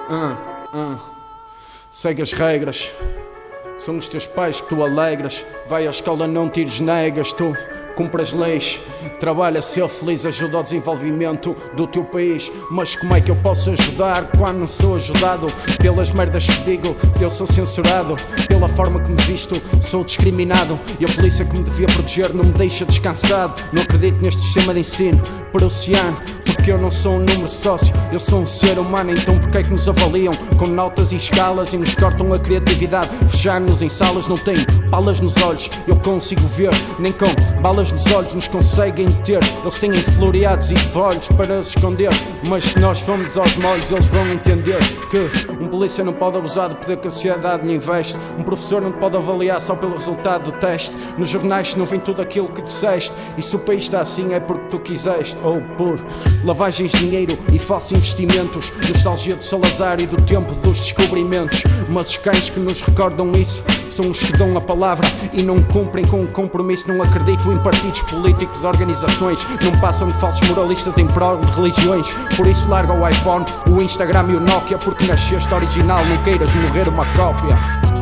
Segue as regras. São os teus pais que tu alegras. Vai à escola, não tires negas. Tu cumpre as leis, trabalha, ser feliz, ajuda ao desenvolvimento do teu país. Mas como é que eu posso ajudar quando não sou ajudado? Pelas merdas que digo, eu sou censurado. Pela forma que me visto, sou discriminado. E a polícia que me devia proteger não me deixa descansado. Não acredito neste sistema de ensino prussiano, porque eu não sou um número sócio, eu sou um ser humano. Então porque é que nos avaliam com notas e escalas e nos cortam a criatividade? Fechar-nos em salas, não tenho balas nos olhos, eu consigo ver. Nem com balas nos olhos nos conseguem ter. Eles têm floreados e folhos para se esconder. Mas se nós formos aos molhos, eles vão entender que um polícia não pode abusar do poder que a sociedade lhe investe. Um professor não pode avaliar só pelo resultado do teste. Nos jornais não vem tudo aquilo que disseste. E se o país está assim é porque tu quiseste, ou por lavagens de dinheiro e falsos investimentos, nostalgia de Salazar e do tempo dos descobrimentos. Mas os cães que nos recordam isso são os que dão a palavra e não cumprem com o compromisso. Não acredito em partidos políticos, organizações, não passam de falsos moralistas em prol de religiões. Por isso larga o iPhone, o Instagram e o Nokia, porque nasceste original, não queiras morrer uma cópia.